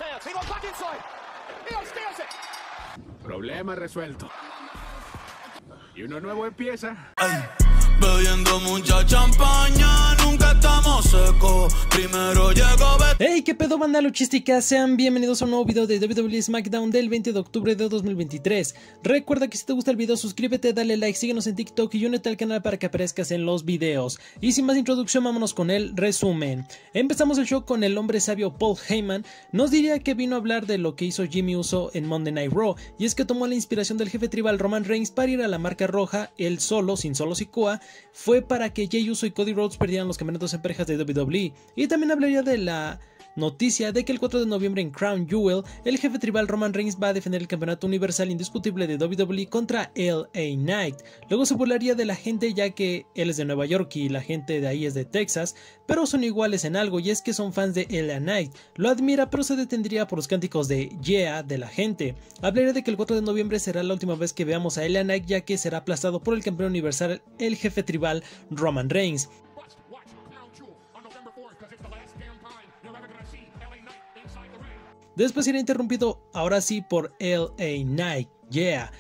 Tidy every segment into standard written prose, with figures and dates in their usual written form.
Problema resuelto. Y uno nuevo empieza. Ay, bebiendo mucha champaña, nunca estamos secos. Primero llegó Hey, qué pedo, banda luchística, sean bienvenidos a un nuevo video de WWE SmackDown del 20 de octubre de 2023. Recuerda que si te gusta el video, suscríbete, dale like, síguenos en TikTok y únete al canal para que aparezcas en los videos. Y sin más introducción, vámonos con el resumen. Empezamos el show con el hombre sabio Paul Heyman. Nos diría que vino a hablar de lo que hizo Jimmy Uso en Monday Night Raw, y es que tomó la inspiración del jefe tribal Roman Reigns para ir a la marca roja. Él solo, sin Solo Sikoa, fue para que Jey Uso y Cody Rhodes perdieran los campeonatos en parejas de WWE. Y también hablaría de la noticia de que el 4 de noviembre en Crown Jewel, el jefe tribal Roman Reigns va a defender el campeonato universal indiscutible de WWE contra LA Knight. Luego se burlaría de la gente, ya que él es de Nueva York y la gente de ahí es de Texas, pero son iguales en algo, y es que son fans de LA Knight. Lo admira, pero se detendría por los cánticos de "Yeah" de la gente. Hablaría de que el 4 de noviembre será la última vez que veamos a LA Knight, ya que será aplastado por el campeón universal, el jefe tribal Roman Reigns. Después será interrumpido ahora sí por LA Knight, "Yeah".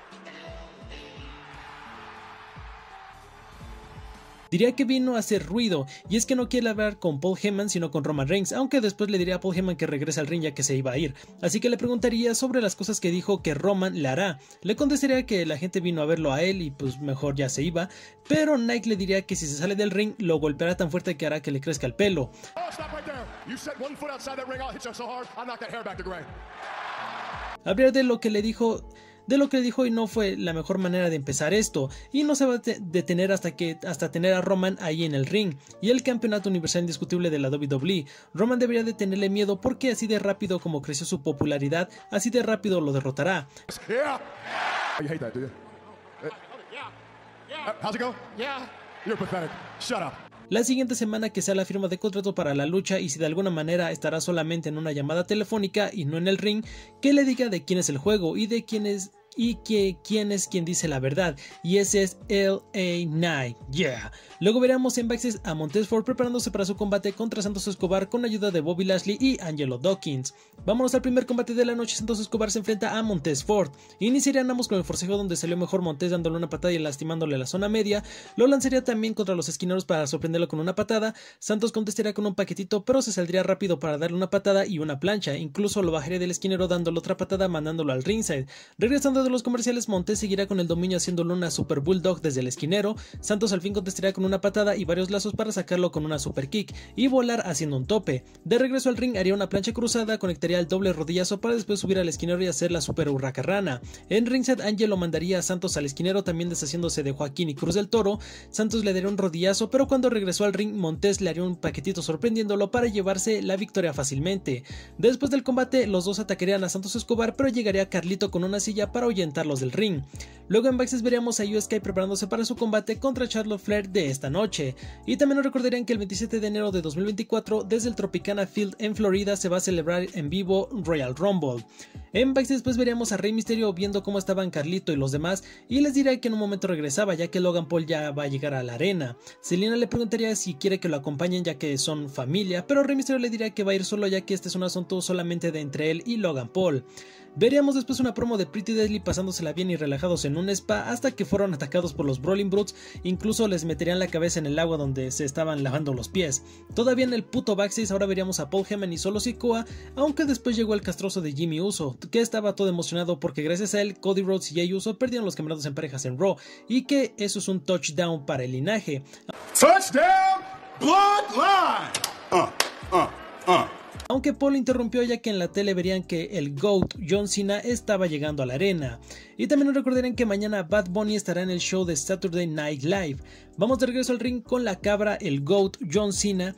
Diría que vino a hacer ruido, y es que no quiere hablar con Paul Heyman sino con Roman Reigns, aunque después le diría a Paul Heyman que regrese al ring ya que se iba a ir. Así que le preguntaría sobre las cosas que dijo que Roman le hará. Le contestaría que la gente vino a verlo a él y pues mejor ya se iba, pero Knight le diría que si se sale del ring lo golpeará tan fuerte que hará que le crezca el pelo. Habría de lo que le dijo y no fue la mejor manera de empezar esto, y no se va a detener hasta tener a Roman ahí en el ring y el campeonato universal indiscutible de la WWE. Roman debería de tenerle miedo, porque así de rápido como creció su popularidad, así de rápido lo derrotará. La siguiente semana que sea la firma de contrato para la lucha, y si de alguna manera estará solamente en una llamada telefónica y no en el ring, que le diga de quién es el juego y de quién es quién es quien dice la verdad, y ese es LA Knight, "Yeah". Luego veremos en backstage a Montez Ford preparándose para su combate contra Santos Escobar con ayuda de Bobby Lashley y Angelo Dawkins. Vámonos al primer combate de la noche. Santos Escobar se enfrenta a Montez Ford. Iniciarían ambos con el forcejeo, donde salió mejor Montez dándole una patada y lastimándole la zona media. Lo lanzaría también contra los esquineros para sorprenderlo con una patada. Santos contestaría con un paquetito, pero se saldría rápido para darle una patada y una plancha. Incluso lo bajaría del esquinero dándole otra patada, mandándolo al ringside. Regresando de los comerciales, Montez seguirá con el dominio haciéndole una super bulldog desde el esquinero. Santos al fin contestaría con una patada y varios lazos para sacarlo con una super kick y volar haciendo un tope. De regreso al ring haría una plancha cruzada, conectaría el doble rodillazo para después subir al esquinero y hacer la super hurracarrana. En ringside, Angelo mandaría a Santos al esquinero, también deshaciéndose de Joaquín y Cruz del Toro. Santos le daría un rodillazo, pero cuando regresó al ring, Montez le haría un paquetito sorprendiéndolo para llevarse la victoria fácilmente. Después del combate, los dos atacarían a Santos Escobar, pero llegaría Carlito con una silla para ahuyentarlos del ring. Luego en backstage veríamos a Io Sky preparándose para su combate contra Charlotte Flair de esta noche. Y también nos recordarían que el 27 de enero de 2024, desde el Tropicana Field en Florida, se va a celebrar en vivo Royal Rumble. En backstage después veríamos a Rey Mysterio viendo cómo estaban Carlito y los demás, y les dirá que en un momento regresaba, ya que Logan Paul ya va a llegar a la arena. Selena le preguntaría si quiere que lo acompañen, ya que son familia, pero Rey Mysterio le dirá que va a ir solo, ya que este es un asunto solamente de entre él y Logan Paul. Veríamos después una promo de Pretty Deadly pasándosela bien y relajados en un spa, hasta que fueron atacados por los Brawling Brutes. Incluso les meterían la cabeza en el agua donde se estaban lavando los pies. Todavía en el puto backstage ahora veríamos a Paul Heyman y Solo Sikoa, aunque después llegó el castroso de Jimmy Uso, que estaba todo emocionado porque gracias a él Cody Rhodes y Jey Uso perdieron los campeonatos en parejas en Raw, y que eso es un touchdown para el linaje. Touchdown, Bloodline. Aunque Paul interrumpió, ya que en la tele verían que el GOAT John Cena estaba llegando a la arena. Y también nos recordarán que mañana Bad Bunny estará en el show de Saturday Night Live. Vamos de regreso al ring con la cabra, el GOAT John Cena.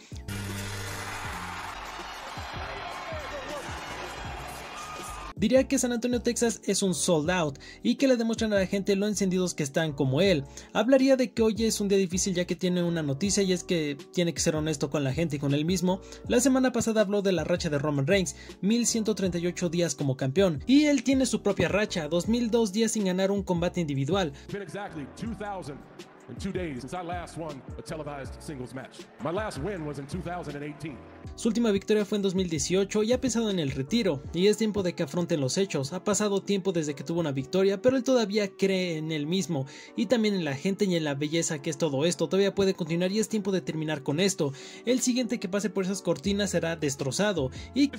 Diría que San Antonio, Texas es un sold out y que le demuestran a la gente lo encendidos que están como él. Hablaría de que hoy es un día difícil, ya que tiene una noticia, y es que tiene que ser honesto con la gente y con él mismo. La semana pasada habló de la racha de Roman Reigns, 1138 días como campeón, y él tiene su propia racha, 2002 días sin ganar un combate individual. In 2 days since I last won a televised singles match. My last win was in 2018. Su última victoria fue en 2018 y ha pensado en el retiro, y es tiempo de que afronten los hechos. Ha pasado tiempo desde que tuvo una victoria, pero él todavía cree en él mismo, y también en la gente y en la belleza que es todo esto. Todavía puede continuar y es tiempo de terminar con esto. El siguiente que pase por esas cortinas será destrozado, y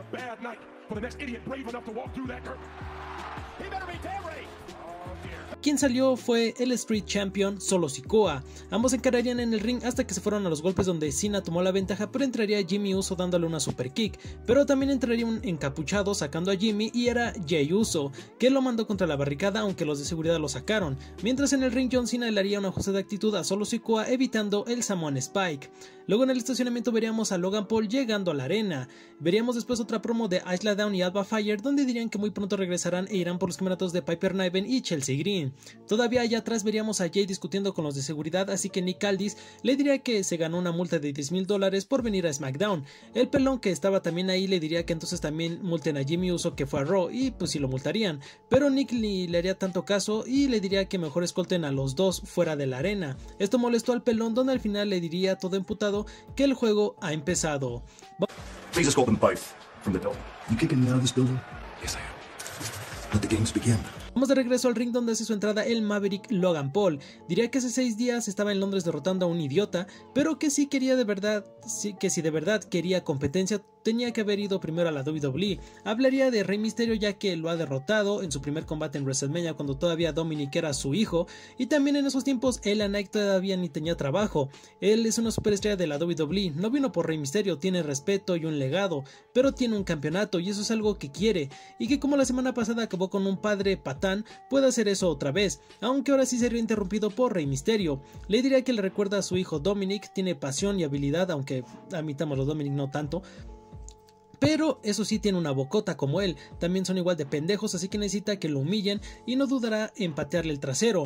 quien salió fue el Street Champion Solo Sikoa. Ambos encararían en el ring hasta que se fueron a los golpes, donde Cena tomó la ventaja, pero entraría Jimmy Uso dándole una super kick, pero también entraría un encapuchado sacando a Jimmy, y era Jey Uso, que lo mandó contra la barricada, aunque los de seguridad lo sacaron. Mientras en el ring John Cena le haría un ajuste de actitud a Solo Sikoa, evitando el Samoan Spike. Luego en el estacionamiento veríamos a Logan Paul llegando a la arena. Veríamos después otra promo de Isla Dawn y Alba Fire, donde dirían que muy pronto regresarán e irán por los campeonatos de Piper Niven y Chelsea Green. Todavía allá atrás veríamos a Jay discutiendo con los de seguridad, así que Nick Aldis le diría que se ganó una multa de $10,000 por venir a SmackDown. El pelón, que estaba también ahí, le diría que entonces también multen a Jimmy Uso, que fue a Raw, y pues sí lo multarían, pero Nick ni le haría tanto caso y le diría que mejor escolten a los dos fuera de la arena. Esto molestó al pelón, donde al final le diría todo emputado que el juego ha empezado. Please escort them both from the door. You kicking me out of this building? Yes, I am. Let the games begin. Vamos de regreso al ring, donde hace su entrada el Maverick Logan Paul. Diría que hace 6 días estaba en Londres derrotando a un idiota, pero que sí quería de verdad, que si de verdad quería competencia, tenía que haber ido primero a la WWE. Hablaría de Rey Mysterio, ya que lo ha derrotado en su primer combate en WrestleMania, cuando todavía Dominic era su hijo, y también en esos tiempos LA Knight todavía ni tenía trabajo. Él es una superestrella de la WWE, no vino por Rey Mysterio, tiene respeto y un legado, pero tiene un campeonato, y eso es algo que quiere, y que como la semana pasada acabó con un padre patán, puede hacer eso otra vez, aunque ahora sí sería interrumpido por Rey Mysterio. Le diría que le recuerda a su hijo Dominic, tiene pasión y habilidad, aunque admitamos los Dominic no tanto, pero eso sí, tiene una bocota como él. También son igual de pendejos, así que necesita que lo humillen y no dudará en patearle el trasero.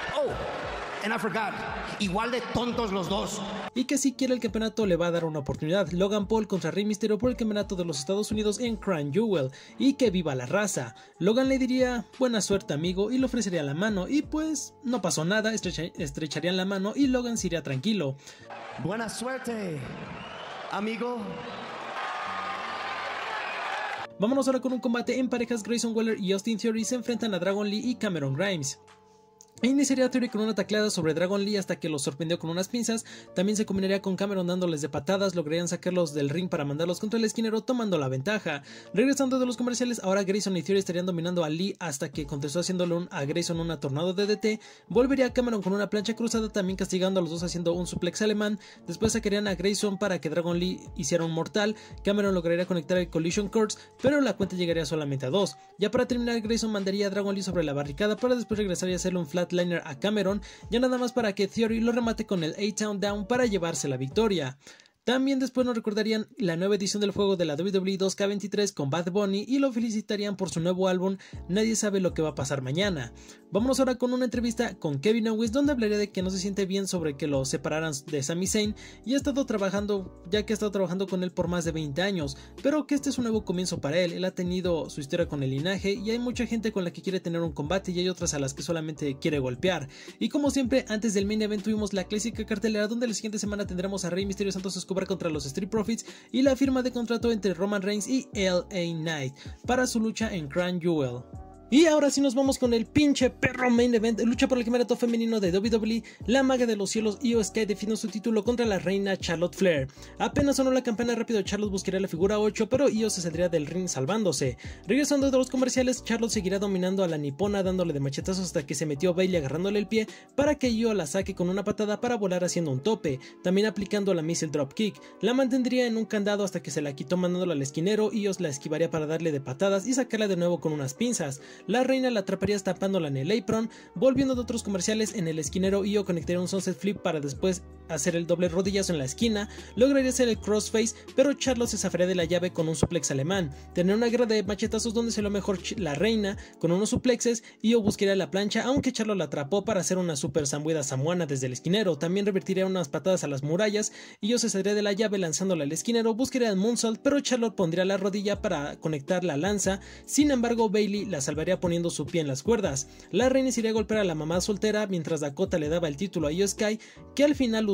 And I forgot, igual de tontos los dos. Y que si quiere el campeonato le va a dar una oportunidad. Logan Paul contra Rey Mysterio por el campeonato de los Estados Unidos en Crown Jewel, y que viva la raza. Logan le diría buena suerte amigo y le ofrecería la mano, y pues no pasó nada, estrecharían la mano y Logan se iría tranquilo. Buena suerte, amigo. Vámonos ahora con un combate en parejas. Grayson Waller y Austin Theory se enfrentan a Dragon Lee y Cameron Grimes. Iniciaría Theory con una tacleada sobre Dragon Lee hasta que los sorprendió con unas pinzas. También se combinaría con Cameron dándoles de patadas, lograrían sacarlos del ring para mandarlos contra el esquinero, tomando la ventaja. Regresando de los comerciales, ahora Grayson y Theory estarían dominando a Lee hasta que contestó haciéndole a Grayson una tornado de DDT. Volvería Cameron con una plancha cruzada, también castigando a los dos haciendo un suplex alemán. Después sacarían a Grayson para que Dragon Lee hiciera un mortal. Cameron lograría conectar el Collision Curse, pero la cuenta llegaría solamente a 2. Ya para terminar, Grayson mandaría a Dragon Lee sobre la barricada para después regresar y hacerle un flatliner a Cameron, ya nada más para que Theory lo remate con el A-Town Down para llevarse la victoria. También después nos recordarían la nueva edición del juego de la WWE 2K23 con Bad Bunny y lo felicitarían por su nuevo álbum Nadie sabe lo que va a pasar mañana. Vámonos ahora con una entrevista con Kevin Owens, donde hablaría de que no se siente bien sobre que lo separaran de Sami Zayn y ha estado trabajando con él por más de 20 años, pero que este es un nuevo comienzo para él. Él ha tenido su historia con el linaje y hay mucha gente con la que quiere tener un combate y hay otras a las que solamente quiere golpear. Y como siempre, antes del main event tuvimos la clásica cartelera, donde la siguiente semana tendremos a Rey Mysterio Santos Escobar contra los Street Profits y la firma de contrato entre Roman Reigns y LA Knight para su lucha en Crown Jewel. Y ahora sí nos vamos con el pinche perro main event, lucha por el campeonato femenino de WWE. La maga de los cielos Io Sky define su título contra la reina Charlotte Flair. Apenas sonó la campana, rápido Charlotte buscaría la figura 8, pero Io se saldría del ring salvándose. Regresando de los comerciales, Charlotte seguirá dominando a la nipona, dándole de machetazos hasta que se metió Bayley agarrándole el pie para que Io la saque con una patada para volar haciendo un tope, también aplicando la missile drop kick. La mantendría en un candado hasta que se la quitó mandándola al esquinero. Io la esquivaría para darle de patadas y sacarla de nuevo con unas pinzas. La reina la atraparía estampándola en el apron. Volviendo de otros comerciales, en el esquinero Io conectaría un sunset flip para después hacer el doble rodillazo en la esquina. Lograría hacer el crossface, pero Charlotte se zafaría de la llave con un suplex alemán. Tendría una guerra de machetazos donde se lo mejor la reina con unos suplexes. Io buscaría la plancha, aunque Charlotte la atrapó para hacer una super sambueda samoana desde el esquinero. También revertiría unas patadas a las murallas. Io se saldría de la llave lanzándola al esquinero. Buscaría el moonsault, pero Charlotte pondría la rodilla para conectar la lanza. Sin embargo, Bayley la salvaría poniendo su pie en las cuerdas. La reina iría a golpear a la mamá soltera mientras Dakota le daba el título a Io Sky, que al final usó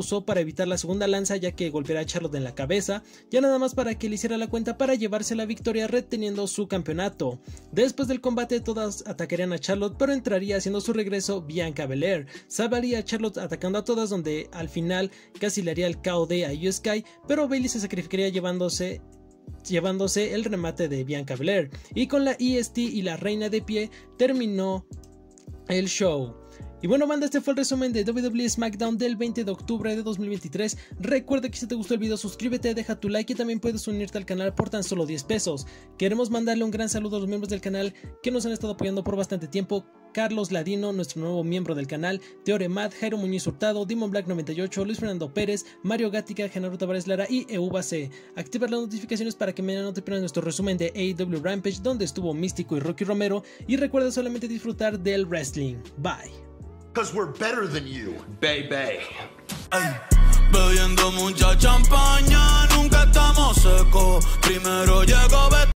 usó para evitar la segunda lanza, ya que golpeara a Charlotte en la cabeza, ya nada más para que le hiciera la cuenta para llevarse la victoria reteniendo su campeonato. Después del combate todas atacarían a Charlotte, pero entraría haciendo su regreso Bianca Belair. Salvaría a Charlotte atacando a todas, donde al final casi le haría el KOD a Io Sky, pero Bayley se sacrificaría llevándose el remate de Bianca Belair, y con la EST y la reina de pie terminó el show. Y bueno, banda, este fue el resumen de WWE SmackDown del 20 de octubre de 2023. Recuerda que si te gustó el video, suscríbete, deja tu like y también puedes unirte al canal por tan solo 10 pesos. Queremos mandarle un gran saludo a los miembros del canal que nos han estado apoyando por bastante tiempo: Carlos Ladino, nuestro nuevo miembro del canal, Teoremat, Jairo Muñiz Hurtado, Demon Black 98, Luis Fernando Pérez, Mario Gática, Genaro Tavares Lara y Euba C. Activa las notificaciones para que mañana no te pierdas nuestro resumen de AEW Rampage, donde estuvo Místico y Rocky Romero, y recuerda solamente disfrutar del wrestling. Bye. Because we're better than you, baby. Ay, bebiendo mucha champaña, nunca estamos secos. Primero llegó